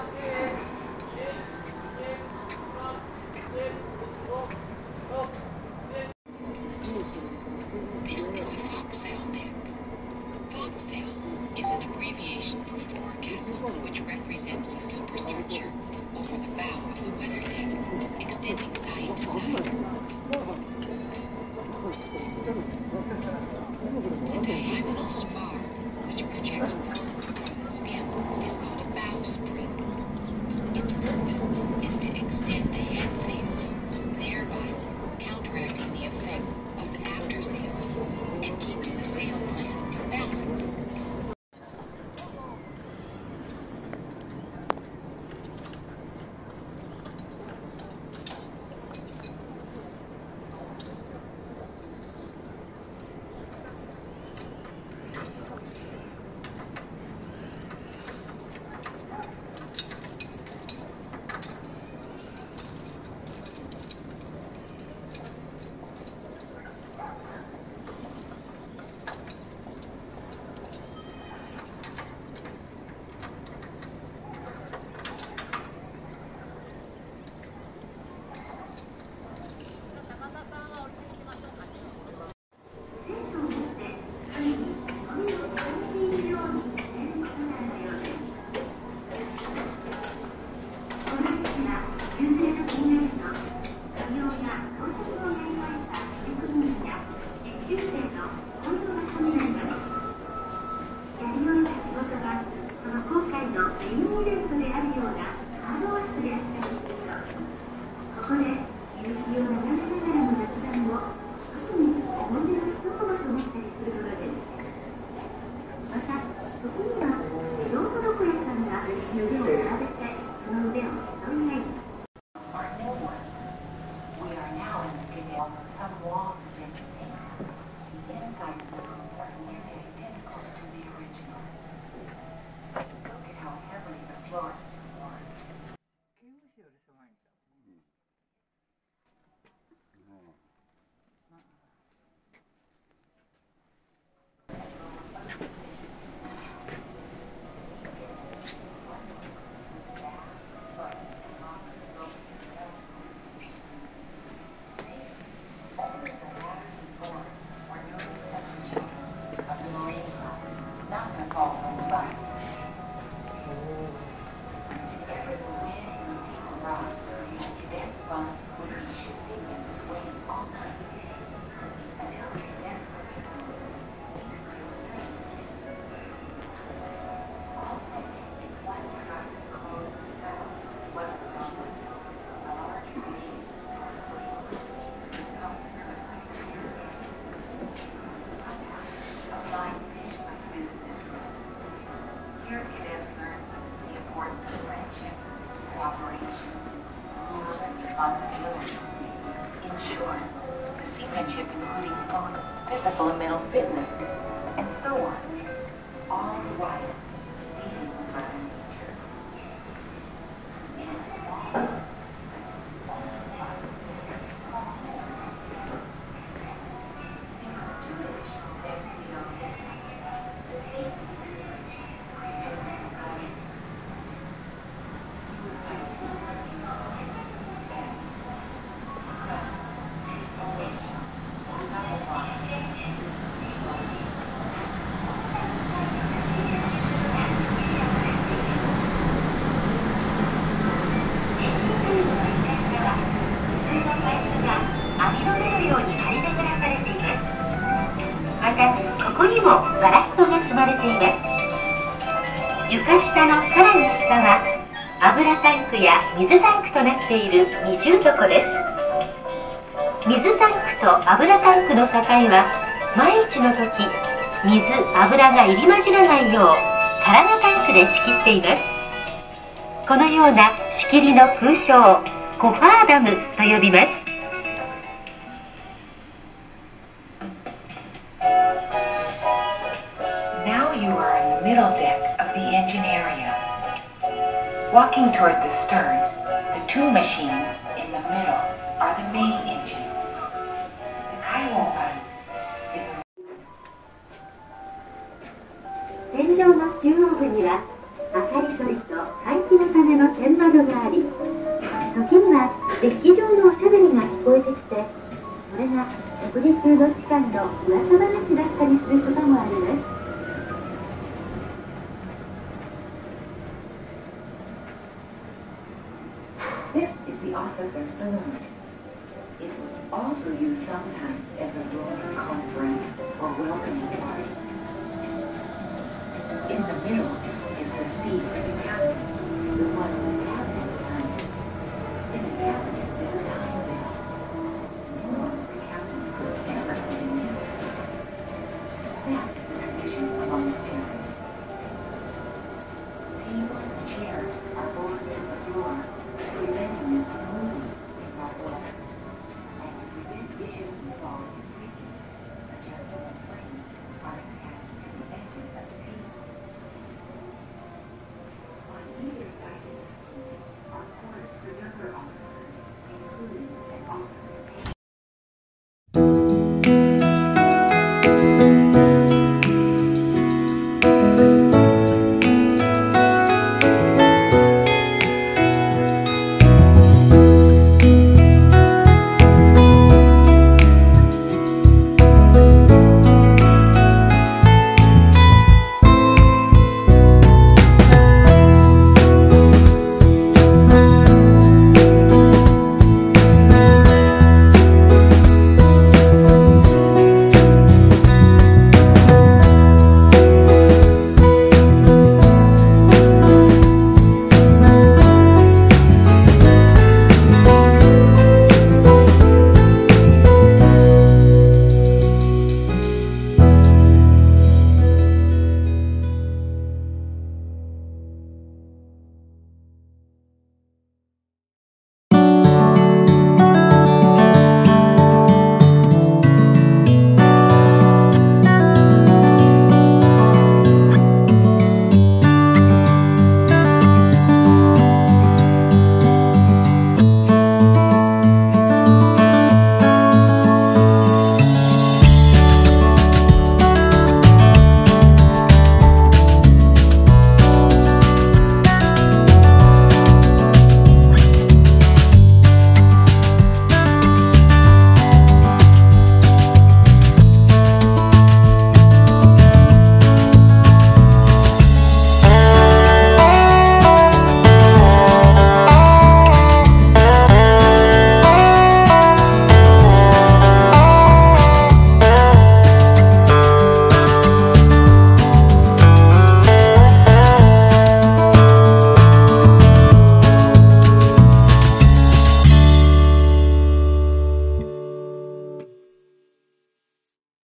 physical and mental fitness, and so on. All while leading by nature.ここにもガラス戸が積まれています。床下のさらに下は油タンクや水タンクとなっている二重底です。水タンクと油タンクの境は万一の時、水・油が入り混じらないよう空のタンクで仕切っています。このような仕切りの空称をコファーダムと呼びます。 Middle deck of the engine area. Walking toward the stern, the two machines in the middle are the main engine. The Kaiwoban is 天井の中央部には明かり処理と換気のための噂話だったりすることもあります。 This is the officer's saloon. It was also used sometimes as a room for conference or welcoming party. In the middle is the seat